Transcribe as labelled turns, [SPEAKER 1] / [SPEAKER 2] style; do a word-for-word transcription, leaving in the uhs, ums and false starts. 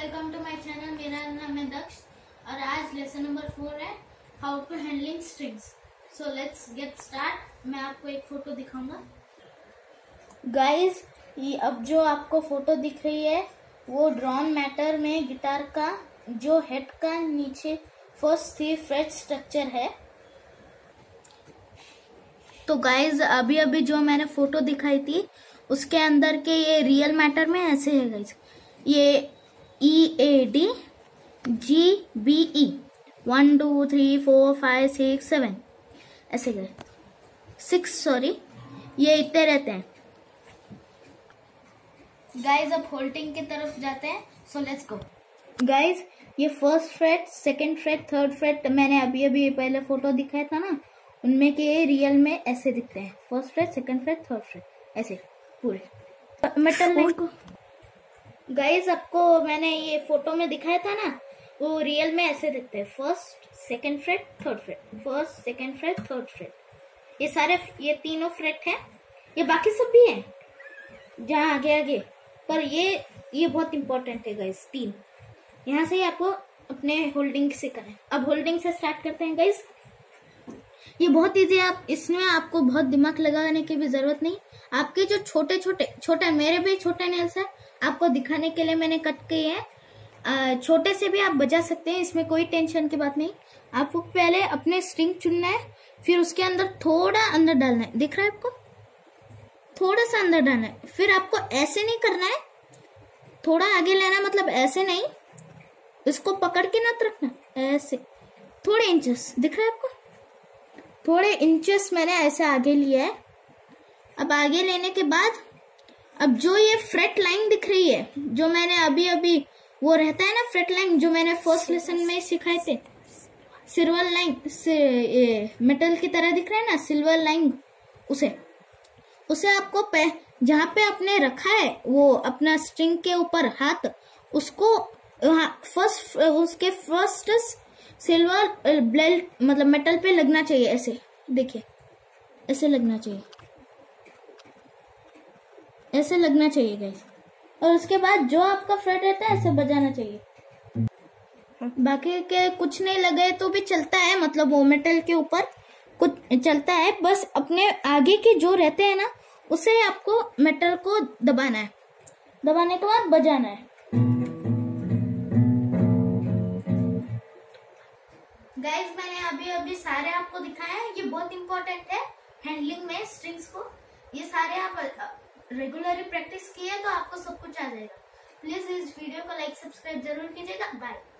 [SPEAKER 1] Welcome to my channel. मेरा नाम है दक्ष और आज लेसन नंबर फोर है how to handling strings. So let's get start. मैं आपको एक फोटो दिखाऊंगा गाइस। ये अब जो आपको फोटो दिख रही है वो ड्रॉन मैटर में गिटार का जो हेड का नीचे फर्स्ट थ्री फ्रेट स्ट्रक्चर है। तो गाइज अभी अभी जो मैंने फोटो दिखाई थी उसके अंदर के ये रियल मैटर में ऐसे है गाइज। ये E A D G B E one two three four five six seven ऐसे गए सिक्स सॉरी ये इतने रहते हैं गाइज। अब होल्डिंग की तरफ जाते हैं। So let's go guys. ये first fret, second fret, third fret मैंने अभी अभी पहले फोटो दिखाया था ना, उनमें के रियल में ऐसे दिखते हैं। First fret, second fret, third fret ऐसे पूरे मेटल लाइन को। गाइज आपको मैंने ये फोटो में दिखाया था ना, वो रियल में ऐसे दिखते हैं। First, second fret, third fret, first, second fret, third fret. ये सारे ये तीनों फ्रेट हैं। ये बाकी सब भी हैं जहाँ आगे आगे, पर ये ये बहुत इंपॉर्टेंट है गाइज। तीन यहाँ से ही आपको अपने होल्डिंग से करें। अब होल्डिंग से स्टार्ट करते हैं गाइज। ये बहुत इजी है। आप इसमें आपको बहुत दिमाग लगाने की भी जरूरत नहीं। आपके जो छोटे छोटे छोटे मेरे भी छोटे नेल्स है, आपको दिखाने के लिए मैंने कट किए हैं। छोटे से भी आप बजा सकते हैं, इसमें कोई टेंशन की बात नहीं। आपको पहले अपने स्ट्रिंग चुनना है, फिर उसके अंदर थोड़ा अंदर डालना है। दिख रहा है आपको? थोड़ा सा अंदर डालना है। फिर आपको ऐसे नहीं करना है, थोड़ा आगे लेना, मतलब ऐसे नहीं, इसको पकड़ के मत रखना, ऐसे थोड़े इंचेस। दिख रहा है आपको? थोड़े इंचेस मैंने ऐसे आगे लिया है। अब आगे लेने के बाद अब जो ये फ्रेट लाइन दिख रही है, जो मैंने अभी अभी वो रहता है ना फ्रेट लाइन, जो मैंने फर्स्ट लेसन में सिखाए थे, सिल्वर लाइन से मेटल की तरह दिख रहा है ना, सिल्वर लाइन, उसे उसे आपको पे जहाँ पे आपने रखा है वो अपना स्ट्रिंग के ऊपर हाथ, उसको फर्स्ट उसके फर्स्ट सिल्वर ब्लेड मतलब मेटल पे लगना चाहिए। ऐसे देखिए, ऐसे लगना चाहिए, ऐसे लगना चाहिए गाइस। और उसके बाद जो आपका फ्रेट रहता है ऐसे बजाना चाहिए। बाकी के कुछ नहीं लगे तो भी चलता है, मतलब वो मेटल के ऊपर कुछ चलता है। बस अपने आगे के जो रहते हैं ना, उसे आपको मेटल को दबाना है, दबाने के बाद बजाना है। गाइस मैंने अभी अभी सारे आपको दिखाया है। ये बहुत इंपॉर्टेंट है हैंडलिंग में स्ट्रिंग्स को। ये सारे आप रेगुलरली प्रैक्टिस किए तो आपको सब कुछ आ जाएगा। प्लीज इस वीडियो को लाइक सब्सक्राइब जरूर कीजिएगा। बाय।